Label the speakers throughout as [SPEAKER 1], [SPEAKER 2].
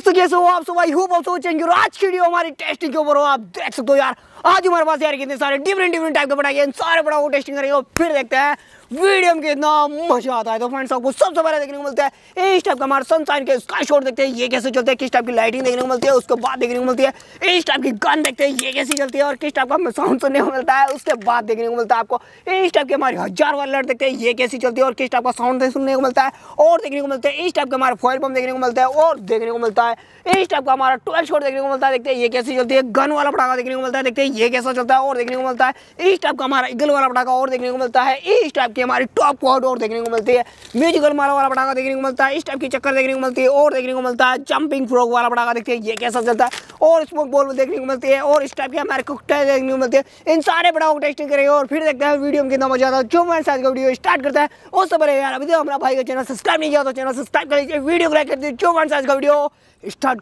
[SPEAKER 1] Guys, तो कैसे हो आप सब? आई होप आप सब अच्छे होंगे। और आज की वीडियो हमारी टेस्टिंग के ऊपर हो। आप देख सकते हो यार, आज हमारे पास यार कितने सारे डिफरेंट टाइप के प्रोडक्ट हैं। सारे प्रोडक्ट को टेस्टिंग करेंगे और फिर देखते हैं वीडियो में कितना मजा आता है। तो फ्रेंड्स, आपको सबसे पहले देखने को मिलता है इस टाइप का हमारा सनशाइन के स्काई शॉट देखते हैं ये कैसे चलते हैं, किस टाइप की लाइटिंग देखने को मिलती है। उसके बाद देखने को मिलती है इस टाइप की गन देखते हैं ये कैसी चलती है, और किस टाइप का हमें साउंड सुनने को मिलता है। उसके बाद देखने को मिलता है आपको इस टाइप की हमारी 1000 वाली लाइट देखते हैं ये कैसी चलती है, और किस टाइप का साउंड सुनने को मिलता है। और देखने को मिलता है इस टाइप का हमारा फॉयल बम देखने को मिलता है, और देखने को मिलता है इस टाइप का हमारा 12 शॉट देखने को मिलता है। देखते हैं ये कैसी चलती है। गन वाला पटाखा देखने को मिलता है, देखते हैं ये कैसा चलता है। और देखने को मिलता है इस टाइप का हमारा ईगल वाला पटाखा, और देखने को मिलता है इस टाइप की हमारी टॉप क्वाड, और देखने को मिलती है म्यूजिकल माला वाला पटाखा देखने को मिलता है। इस टाइप की चक्कर देखने को मिलती है, और देखने को मिलता है जंपिंग फ्रॉग वाला पटाखा देखते हैं ये कैसा चलता है। और स्मोक बॉल देखने को मिलती है, और इस टाइप की हमारे कॉकटेल देखने को मिलती है। इन सारे पटाखों को टेस्टिंग करेंगे और फिर देखते हैं वीडियो में कितना मजा आता है। जो हमारे साथ का वीडियो स्टार्ट करता है उससे पहले यार अभी तो हमारा भाई का चैनल सब्सक्राइब नहीं किया तो चैनल सब्सक्राइब कर लीजिए, वीडियो को लाइक कर दीजिए। जो हमारे साथ का वीडियो स्टार्ट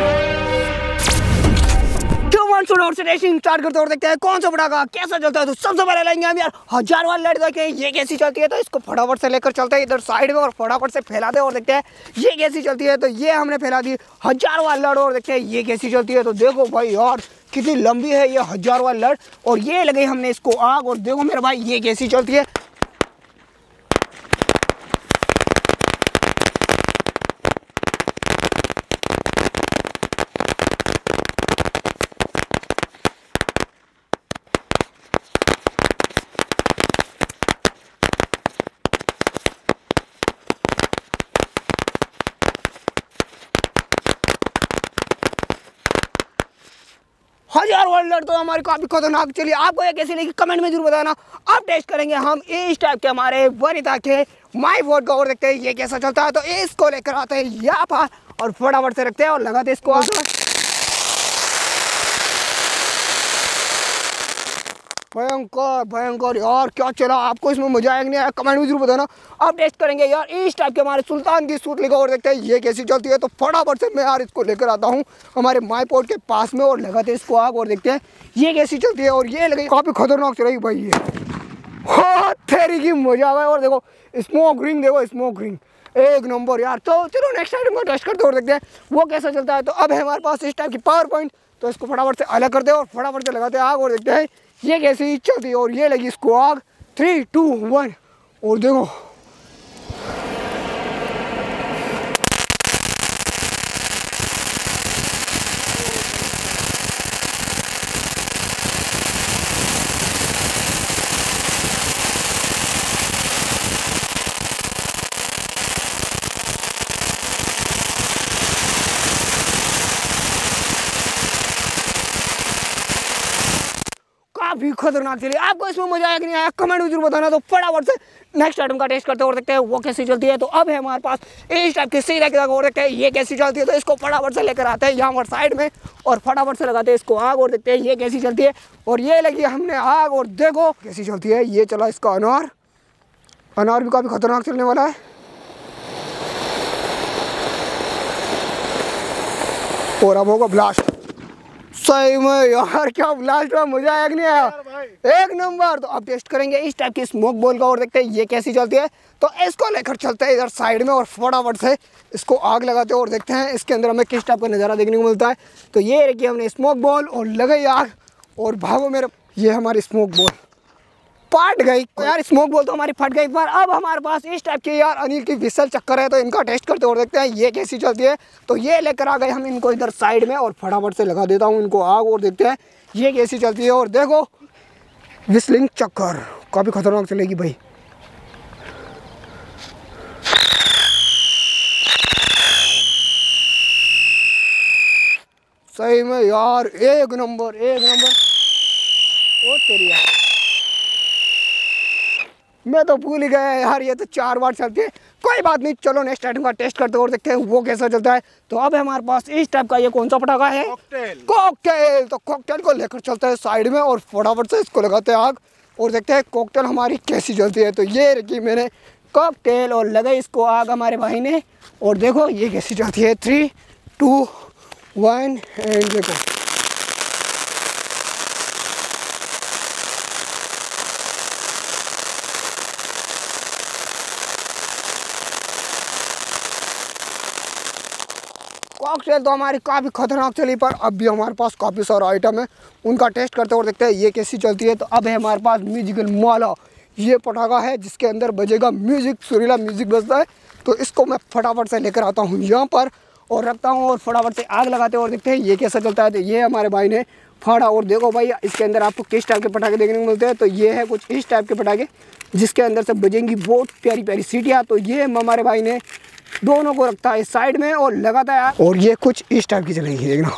[SPEAKER 1] और से टेस्टिंग स्टार्ट करते और देखते हैं कौन सा पटाखा कैसा चलता है। तो सबसे पहले लेंगे हम यार 1000 वाली लाइट, देखें ये कैसी चलती है। तो इसको फटाफट से लेकर चलते हैं इधर साइड में और फटाफट से फैलाते हैं और देखते हैं ये कैसी चलती है। तो ये हमने फैला दी 1000 वाली लाइट, और देखते हैं ये कैसी चलती है। तो देखो भाई यार कितनी लंबी है ये 1000 वाली लाइट, और ये लगे हमने इसको आग, और देखो मेरे भाई ये कैसी चलती है। हजार वाली लाइट तो हमारी काफी खतरनाक चली। आपको ये कैसी लगी कमेंट में जरूर बताना। अब टेस्ट करेंगे हम इस टाइप के हमारे वनिता के माई वोट का, और देखते हैं ये कैसा चलता है। तो इसको लेकर आते हैं यहाँ पर और फटाफट से रखते हैं और लगाते हैं इसको आग। भयंकर भयंकर यार क्या चला। आपको इसमें मजा आया कि नहीं आया कमेंट में जरूर बताना। अब टेस्ट करेंगे यार इस टाइप के हमारे सुल्तान की सूट लेकर, और देखते हैं ये कैसी चलती है। तो फटाफट से मैं यार इसको लेकर आता हूँ हमारे माई पोर्ट के पास में और लगाते हैं इसको आग, और देखते हैं ये कैसी चलती है। और ये लगे काफ़ी खतरनाक चलेगी भाई ये। हाँ तेरी की मजा आ गया। और देखो स्मोक रिंग, देखो स्मोक रिंग एक नंबर यार। तो चलो नेक्स्ट आइटम का टेस्ट करते और देखते हैं वो कैसा चलता है। तो अब है हमारे पास इस टाइप की पावर पॉइंट, तो इसको फटाफट से अलग करते हैं और फटाफट से लगाते हैं आग, और देखते हैं ये कैसी चलती है। और ये लगी इसको आग 3, 2, 1, और देखो काफी खतरनाक चली। आपको इसमें मजा आया कि नहीं आया कमेंट में जरूर बताना। तो फटाफट से नेक्स्ट आइटम का टेस्ट करते और देखते हैं वो कैसी चलती है। तो अब है हमारे पास इस टाइप की सीधा की और देखते हैं ये कैसी चलती है। तो इसको फटाफट से लेकर आते हैं यहाँ पर साइड में और फटाफट से लगाते हैं इसको आग, और देखते हैं ये कैसी चलती है। और ये लगी हमने आग, और देखो कैसी चलती है। ये चला इसका अनार, अनार भी काफी खतरनाक चलने वाला है। और अब होगा ब्लास्ट। सही में यार क्या ब्लास्ट हुआ, मजा आया कि नहीं आया? एक नंबर। तो अब टेस्ट करेंगे इस टाइप की स्मोक बॉल का, और देखते हैं ये कैसी चलती है। तो इसको लेकर चलते हैं इधर साइड में और फटाफट से इसको आग लगाते हैं और देखते हैं इसके अंदर हमें किस टाइप का नज़ारा देखने को मिलता है। तो ये रखिए हमने स्मोक बॉल और लगाई आग, और भागो मेरे। ये हमारी स्मोक बॉल फट गई यार, स्मोक बॉल तो हमारी फट गई। पर अब हमारे पास इस टाइप की यार अनिल की विसल चक्कर है, तो इनका टेस्ट करते और देखते हैं ये कैसी चलती है। तो ये लेकर आ गए हम इनको इधर साइड में, और फटाफट से लगा देता हूँ इनको आग, और देखते हैं ये कैसी चलती है। और देखो विस्लिंग चक्कर काफ़ी खतरनाक चलेगी भाई। सही में यार एक नंबर एक नंबर। ओ तेरी यार मैं तो भूल ही गया यार, ये तो 4 बार चलती है। कोई बात नहीं, चलो नेक्स्ट आइटम का टेस्ट करते और देखते हैं वो कैसा चलता है। तो अब हमारे पास इस टाइप का ये कौन सा पटाखा है? कॉकटेल। तो कॉकटेल को लेकर चलते हैं साइड में और फटाफट से इसको लगाते हैं आग, और देखते हैं कॉकटेल हमारी कैसी चलती है। तो ये रखी मैंने कॉकटेल और लगाई इसको आग हमारे भाई ने, और देखो ये कैसी चलती है। 3, 2, 1 एंड देखो कॉकटेल तो हमारी काफ़ी खतरनाक चली, पर अब भी हमारे पास काफ़ी सारा आइटम है, उनका टेस्ट करते और देखते हैं ये कैसी चलती है। तो अब है हमारे पास म्यूजिकल माला, ये पटाखा है जिसके अंदर बजेगा म्यूजिक, सुरीला म्यूजिक बजता है। तो इसको मैं फटाफट से लेकर आता हूँ यहाँ पर और रखता हूँ और फटाफट से आग लगाते हैं और देखते हैं ये कैसा चलता है। तो ये हमारे भाई ने फाड़ा और देखो भाई इसके अंदर आपको किस टाइप के पटाखे देखने को मिलते हैं। तो ये है कुछ इस टाइप के पटाखे जिसके अंदर से बजेंगी बहुत प्यारी प्यारी सीटियाँ। तो ये हमारे भाई ने दोनों को रखता है साइड में और लगाता है और ये कुछ इस टाइप की चलेगी, देखना।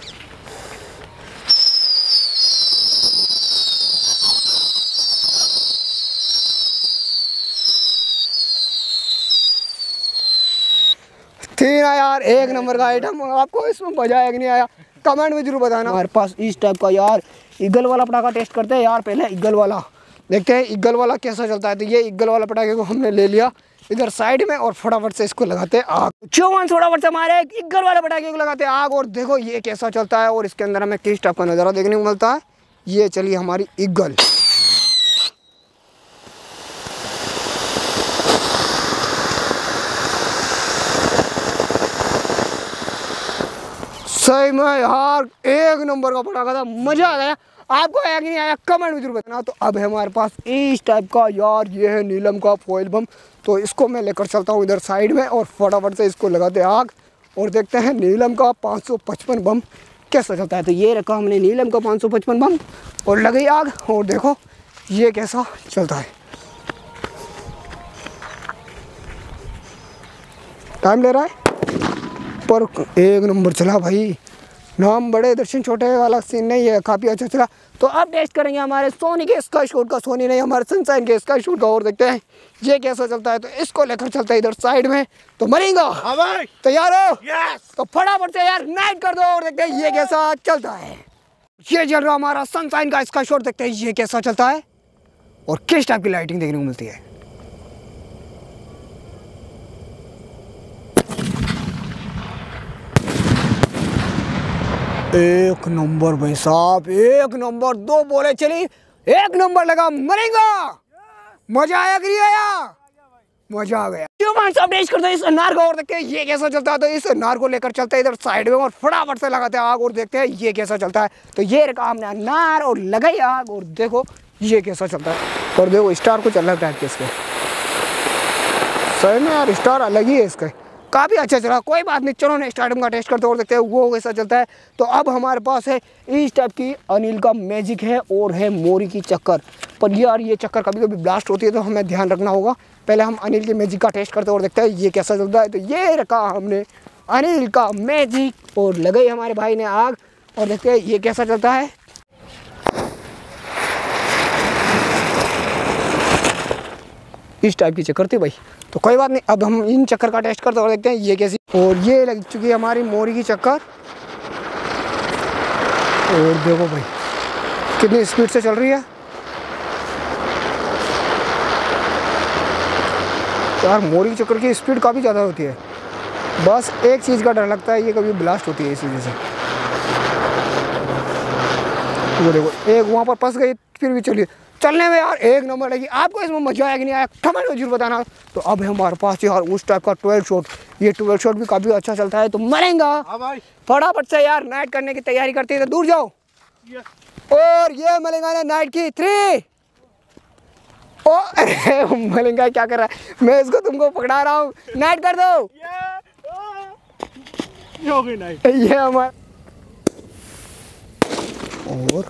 [SPEAKER 1] थी ना यार, एक नंबर का आइटम। आपको इसमें मजा आया कि नहीं आया कमेंट में जरूर बताना। हमारे पास इस टाइप का यार ईगल वाला पटाखा टेस्ट करते हैं यार। पहले ईगल वाला देखते हैं ईगल वाला कैसा चलता है। तो ये ईगल वाला पटाखे को हमने ले लिया इधर साइड में और फटाफट से इसको लगाते हैं आग। फटाफट से हमारे ईगल वाले पटाखे को लगाते हैं आग और देखो ये कैसा चलता है और इसके अंदर हमें किस टाइप का नज़ारा देखने को मिलता है। ये चलिए हमारी ईगल। सही में यार एक नंबर का पटाखा था, मजा आ गया। आपको आया कि नहीं आया कमेंट में जरूर बताना। तो अब है हमारे पास इस टाइप का यार, ये है नीलम का फॉइल बम। तो इसको मैं लेकर चलता हूँ इधर साइड में और फटाफट से इसको लगाते हैं आग और देखते हैं नीलम का 555 बम कैसा चलता है। तो ये रखा हमने नीलम का 555 बम और लगी आग और देखो ये कैसा चलता है। टाइम ले रहा है पर एक नंबर चला भाई, नाम बड़े दर्शन छोटे वाला सीन नहीं है, काफ़ी अच्छा चला। तो अब टेस्ट करेंगे हमारे सोनी के स्काई शॉट का, सोनी नहीं हमारे सनशाइन के स्काई शॉट का और देखते हैं ये कैसा चलता है। तो इसको लेकर चलते हैं इधर साइड में। तो मरेगा तैयार हो? तो फटाफट से यार नाइट कर दो और देखते हैं ये कैसा चलता है। ये चल रहा हमारा सनशाइन का स्काई शॉट, देखते हैं ये कैसा चलता है और किस टाइप की लाइटिंग देखने को मिलती है। एक नंबर भाई साहब, एक नंबर। दो बोले चली, एक नंबर लगा, मरेगा। मजा आया कि नहीं आया? मजा आ गया। सब टेस्ट करते हैं इस अनार का और देखते हैं ये कैसा चलता है। तो इस अनार को लेकर चलते हैं इधर साइड में और फटाफट से लगाते हैं आग और देखते हैं ये कैसा चलता है। तो ये रखा हमने अनार और लगाई आग और देखो ये कैसा चलता है। और देखो स्टार कुछ अलग टाइप के इसके, सही में यार स्टार अलग ही है इसका, काफ़ी अच्छा चला। कोई बात नहीं, चलो नेक्स्ट आइटम का टेस्ट करते और देखते हैं वो कैसा चलता है। तो अब हमारे पास है इस टाइप की अनिल का मैजिक है और है मोरी की चक्कर। पर यार ये चक्कर कभी कभी ब्लास्ट होती है तो हमें ध्यान रखना होगा। पहले हम अनिल के मैजिक का टेस्ट करते और देखते हैं ये कैसा चलता है। तो ये रखा हमने अनिल का मैजिक और लगाई हमारे भाई ने आग और देखते हैं ये कैसा चलता है। इस टाइप की चक्कर थी भाई, तो कोई बात नहीं। अब हम इन चक्कर का टेस्ट करते और देखते हैं ये कैसी। और ये लग चुकी है हमारी मोरी की चक्कर और देखो भाई कितनी स्पीड से चल रही है यार। मोरी की चक्कर की स्पीड काफ़ी ज़्यादा होती है, बस एक चीज़ का डर लगता है ये कभी ब्लास्ट होती है इस वजह से। वो देखो एक वहाँ पर फंस गई, फिर भी चलिए चलने में यार एक नंबर लगी। आपको इसमें मजा आया कि नहीं आया कमेंट में जरूर बताना। तो अब है हमारे पास यार उस टाइप का 12 शॉट, ये 12 शॉट भी काफ़ी अच्छा चलता है। तो मरेगा फटाफट से यार नाइट करने की तैयारी करती है। तो दूर जाओ और ये मलेंगा ने नाइट की 3। ओ मलेंगा क्या कर रहा है, मैं इसको तुमको पकड़ा रहा हूँ, नाइट कर दो। ये हमारा और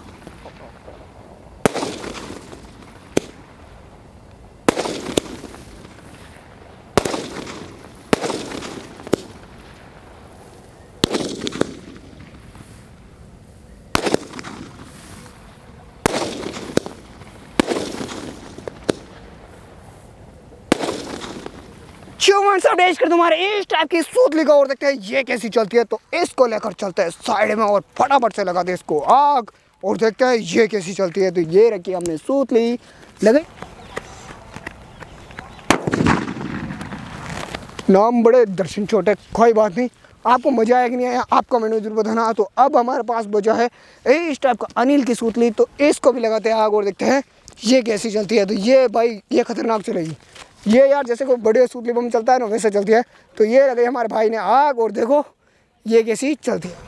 [SPEAKER 1] सब टेस्ट कर तुम्हारे इस टाइप की सूतली का और देखते हैं ये कैसी चलती है। तो इसको लेकर चलते हैं साइड में और फटाफट से लगा दे इसको आग और देखते हैं ये कैसी चलती है। तो ये रखी हमने सूतली लगे, नाम बड़े दर्शन छोटे, कोई बात नहीं। आपको मजा आया कि नहीं आया आप कमेंट में जरूर बताना। तो अब हमारे पास बचा है इस टाइप का अनिल की सूतली, तो इसको भी लगाते हैं आग और देखते हैं ये कैसी चलती है। तो ये भाई ये खतरनाक चलेगी, ये यार जैसे कोई बड़े सूतली बम चलता है ना वैसे चलती है। तो ये लगे हमारे भाई ने आग और देखो ये कैसी चलती है।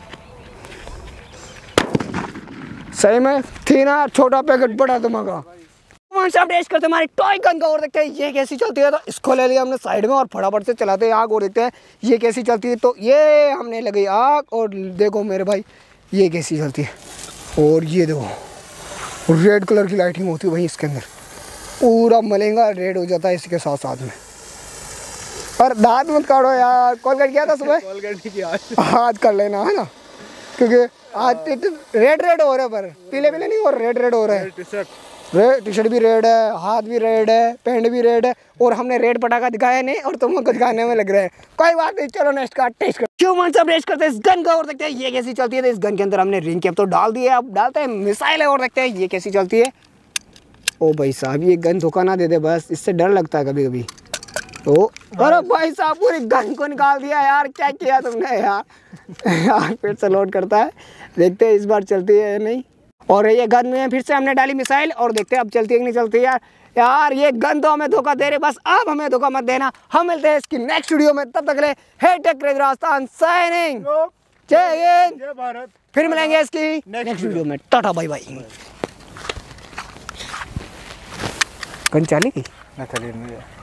[SPEAKER 1] सही में थी ना, छोटा पैकेट बड़ा धमाका। सब टेस्ट करते हमारे टॉय गन का और देखते हैं ये कैसी चलती है। तो इसको ले लिया हमने साइड में और फटाफट से चलाते हैं आग और देखते हैं ये कैसी चलती है। तो ये हमने लगी आग और देखो मेरे भाई ये कैसी चलती है। और ये देखो रेड कलर की लाइटिंग होती है भाई इसके अंदर, पूरा मलेंगा रेड हो जाता है इसके साथ साथ में। और दांत मत काटो यार, कॉल कर किया था सुबह,
[SPEAKER 2] कॉल करने की
[SPEAKER 1] हाथ कर लेना है ना, क्योंकि आज रेड रेड हो रहा है पर पीले पीले नहीं और रेड रेड हो रहा है। टी शर्ट भी रेड है, हाथ भी रेड है, पैंट भी रेड है और हमने रेड पटाखा दिखाया नहीं और तुम कुछ दिखाने में लग रहे हैं। कोई बात नहीं, चलो नेक्स्ट का टेस्ट कर। क्यों सब टेस्ट करते हैं इस गन का और देखते हैं ये कैसी चलती है। तो इस गन के अंदर हमने रिंग कैप तो डाल दिया है, अब डालते हैं मिसाइल है और देखते हैं ये कैसी चलती है। ओ भाई साहब ये गन धोखा ना दे दे बस, इससे डर लगता है कभी कभी। तो अरे भाई साहब पूरी गन को निकाल दिया यार, क्या किया तुमने यार। यार फिर से लोड करता है, देखते हैं इस बार चलती है या नहीं। और ये गन में फिर से हमने डाली मिसाइल और देखते हैं अब चलती है कि नहीं चलती यार। यार ये गन तो हमें धोखा दे रहे, बस अब हमें धोखा मत देना। हम मिलते हैं इसकी नेक्स्ट वीडियो में, तब तक ले hey tech craze Rajasthan signing, जय हिंद,
[SPEAKER 2] जय भारत।
[SPEAKER 1] फिर मिलेंगे इसकी नेक्स्ट वीडियो में, टाटा बाय बाय। गन चली गई।